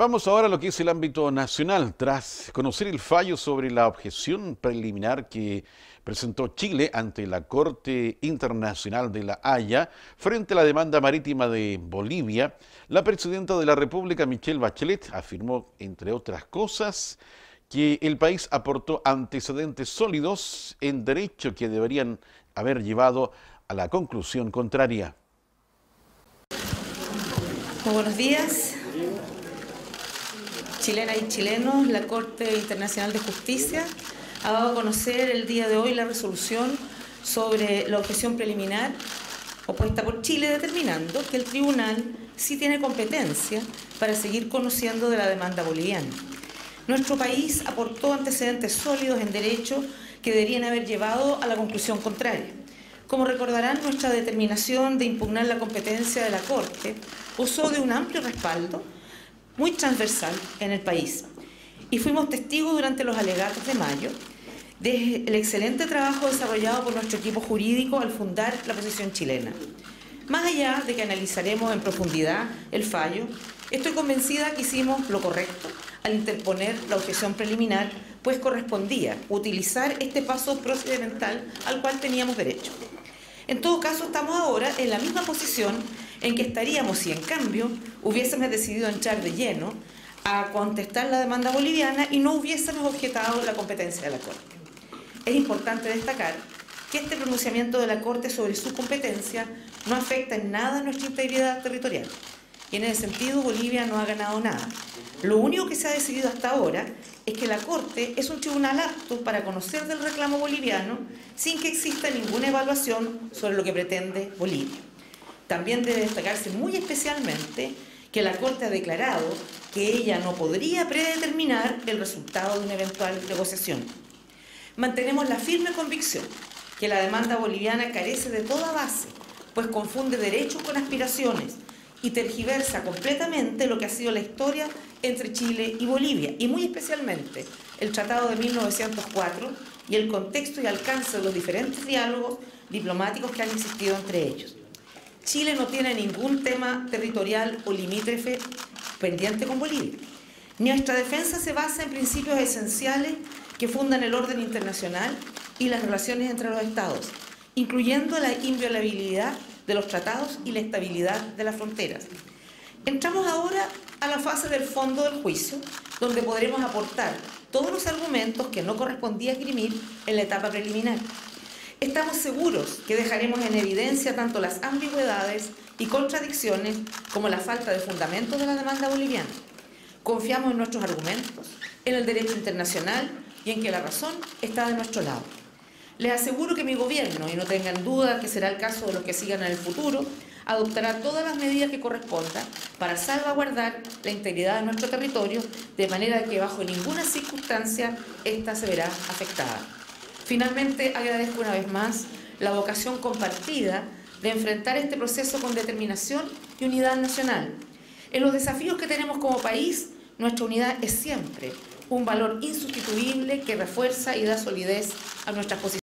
Vamos ahora a lo que es el ámbito nacional. Tras conocer el fallo sobre la objeción preliminar que presentó Chile ante la Corte Internacional de La Haya frente a la demanda marítima de Bolivia, la presidenta de la República, Michelle Bachelet, afirmó, entre otras cosas, que el país aportó antecedentes sólidos en derecho que deberían haber llevado a la conclusión contraria. Muy buenos días. Chilenas y chilenos, la Corte Internacional de Justicia ha dado a conocer el día de hoy la resolución sobre la objeción preliminar opuesta por Chile, determinando que el tribunal sí tiene competencia para seguir conociendo de la demanda boliviana. Nuestro país aportó antecedentes sólidos en derecho que deberían haber llevado a la conclusión contraria. Como recordarán, nuestra determinación de impugnar la competencia de la Corte usó de un amplio respaldo muy transversal en el país. Y fuimos testigos durante los alegatos de mayo del excelente trabajo desarrollado por nuestro equipo jurídico al fundar la posición chilena. Más allá de que analizaremos en profundidad el fallo, estoy convencida que hicimos lo correcto al interponer la objeción preliminar, pues correspondía utilizar este paso procedimental al cual teníamos derecho. En todo caso, estamos ahora en la misma posición en que estaríamos si, en cambio, hubiésemos decidido entrar de lleno a contestar la demanda boliviana y no hubiésemos objetado la competencia de la Corte. Es importante destacar que este pronunciamiento de la Corte sobre su competencia no afecta en nada nuestra integridad territorial. Y en ese sentido, Bolivia no ha ganado nada. Lo único que se ha decidido hasta ahora es que la Corte es un tribunal apto para conocer del reclamo boliviano sin que exista ninguna evaluación sobre lo que pretende Bolivia. También debe destacarse muy especialmente que la Corte ha declarado que ella no podría predeterminar el resultado de una eventual negociación. Mantenemos la firme convicción que la demanda boliviana carece de toda base, pues confunde derechos con aspiraciones y tergiversa completamente lo que ha sido la historia entre Chile y Bolivia, y muy especialmente el Tratado de 1904 y el contexto y alcance de los diferentes diálogos diplomáticos que han existido entre ellos. Chile no tiene ningún tema territorial o limítrofe pendiente con Bolivia. Nuestra defensa se basa en principios esenciales que fundan el orden internacional y las relaciones entre los Estados, incluyendo la inviolabilidad de los tratados y la estabilidad de las fronteras. Entramos ahora a la fase del fondo del juicio, donde podremos aportar todos los argumentos que no correspondía esgrimir en la etapa preliminar. Estamos seguros que dejaremos en evidencia tanto las ambigüedades y contradicciones como la falta de fundamentos de la demanda boliviana. Confiamos en nuestros argumentos, en el derecho internacional y en que la razón está de nuestro lado. Les aseguro que mi gobierno, y no tengan duda que será el caso de los que sigan en el futuro, adoptará todas las medidas que correspondan para salvaguardar la integridad de nuestro territorio, de manera que bajo ninguna circunstancia ésta se verá afectada. Finalmente, agradezco una vez más la vocación compartida de enfrentar este proceso con determinación y unidad nacional. En los desafíos que tenemos como país, nuestra unidad es siempre un valor insustituible que refuerza y da solidez a nuestras posiciones.